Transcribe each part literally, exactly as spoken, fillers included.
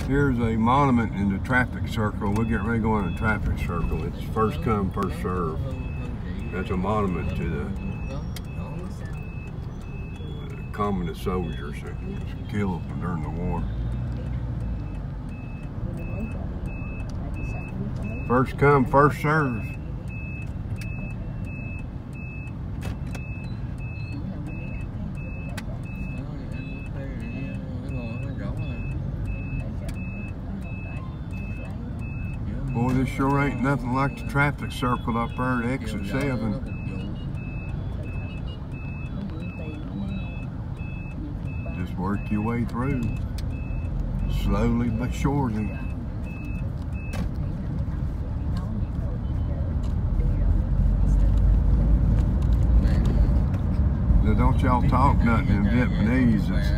Here's a monument in the traffic circle. We're getting ready to go in a traffic circle. It's first come, first serve. That's a monument to the uh, communist soldiers that was killed during the war. First come, first serve. Boy, this sure ain't nothing like the traffic circle up there at exit seven. Just work your way through, slowly but surely. Now don't y'all talk nothing in Vietnamese. It's,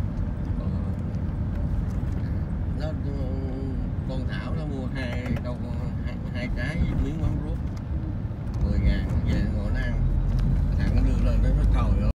con Thảo nó mua hai đâu